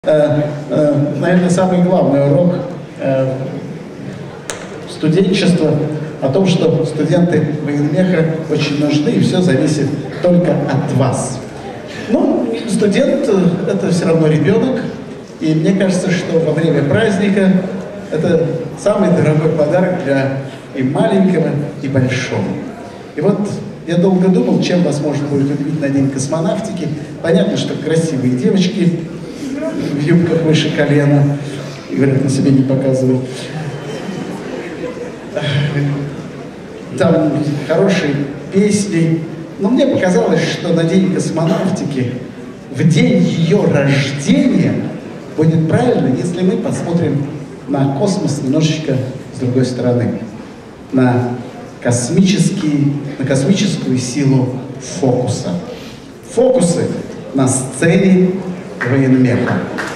Наверное, самый главный урок студенчества о том, что студенты военмеха очень нужны, и все зависит только от вас. Ну, студент — это все равно ребенок, и мне кажется, что во время праздника это самый дорогой подарок для и маленького, и большого. И вот я долго думал, чем вас можно будет удивить на День космонавтики. Понятно, что красивые девочки в юбках выше колена, и говорят, на себе не показывай. Там хорошие песни. Но мне показалось, что на День космонавтики, в день ее рождения, будет правильно, если мы посмотрим на космос немножечко с другой стороны. На космическую силу фокуса. Фокусы на сцене военмеха.